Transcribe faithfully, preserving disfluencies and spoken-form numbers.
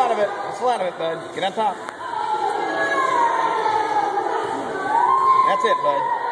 out of it. Wrestle out of it, bud. Get on top. That's it, bud.